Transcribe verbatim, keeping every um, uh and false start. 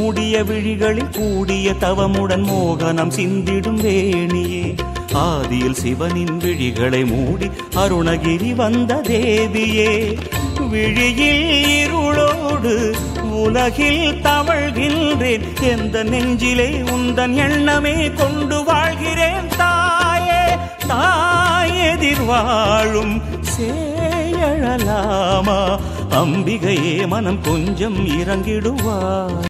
மூடிய விழிகளில் கூடிய தவமுடன் மோகனம் சிந்திடும் வேணியே ஆதியில் சிவனின் விழிகளை மூடி அருணகிரி வந்த தேவியே விழியில் இருளோடு உலகில் தவழ்கின்றேன் எந்த நெஞ்சிலே உந்தன் எண்ணமே கொண்டு வாழ்கிறேன் தாயே தாயெதிர் வாழும் சேயழலாமா அம்பிகையே மனம் கொஞ்சம் இறங்கிடுவார்.